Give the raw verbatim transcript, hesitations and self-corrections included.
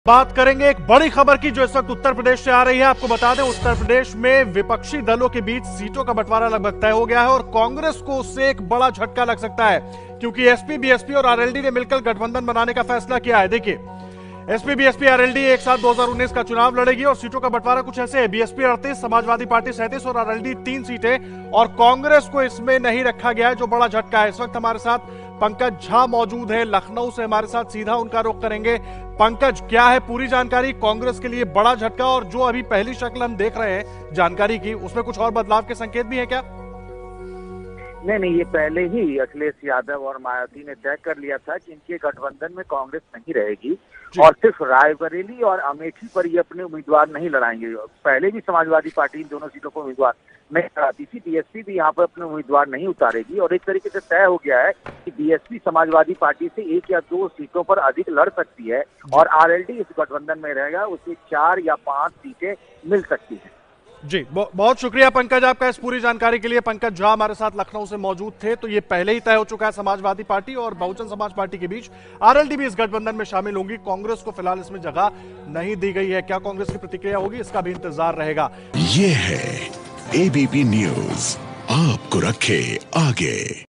बात करेंगे एक बड़ी खबर की जो इस वक्त उत्तर प्रदेश से आ रही है। आपको बता दें, उत्तर प्रदेश में विपक्षी दलों के बीच सीटों का बंटवारा लगभग तय हो गया है और कांग्रेस को उससे एक बड़ा झटका लग सकता है, क्योंकि एसपी, बीएसपी और आरएलडी ने मिलकर गठबंधन बनाने का फैसला किया है। देखिए, एसपी, बीएसपी, आरएलडी एक साथ दो हज़ार उन्नीस का चुनाव लड़ेगी और सीटों का बंटवारा कुछ ऐसे है। बीएसपी अड़तीस, समाजवादी पार्टी सैंतीस और आरएलडी तीन सीटें, और कांग्रेस को इसमें नहीं रखा गया है, जो बड़ा झटका है। इस वक्त हमारे साथ पंकज झा मौजूद है, लखनऊ से हमारे साथ, सीधा उनका रुख करेंगे। पंकज, क्या है पूरी जानकारी? कांग्रेस के लिए बड़ा झटका, और जो अभी पहली शक्ल हम देख रहे हैं जानकारी की, उसमें कुछ और बदलाव के संकेत भी है क्या? नहीं नहीं, ये पहले ही अखिलेश यादव और मायावती ने तय कर लिया था कि इनके गठबंधन में कांग्रेस नहीं रहेगी और सिर्फ रायबरेली और अमेठी पर ये अपने उम्मीदवार नहीं लड़ाएंगे। पहले भी समाजवादी पार्टी इन दोनों सीटों पर उम्मीदवार नहीं लड़ाती थी। बीएसपी भी यहाँ पर अपने उम्मीदवार नहीं उतारेगी और एक तरीके से तय हो गया है कि बीएसपी समाजवादी पार्टी से एक या दो सीटों पर अधिक लड़ सकती है और आरएलडी इस गठबंधन में रहेगा, उसे चार या पांच सीटें मिल सकती है। जी, बहुत शुक्रिया पंकज आपका इस पूरी जानकारी के लिए। पंकज झा हमारे साथ लखनऊ से मौजूद थे। तो ये पहले ही तय हो चुका है, समाजवादी पार्टी और बहुजन समाज पार्टी के बीच आरएलडी भी इस गठबंधन में शामिल होंगी। कांग्रेस को फिलहाल इसमें जगह नहीं दी गई है। क्या कांग्रेस की प्रतिक्रिया होगी, इसका भी इंतजार रहेगा। ये है एबीपी न्यूज, आपको रखे आगे।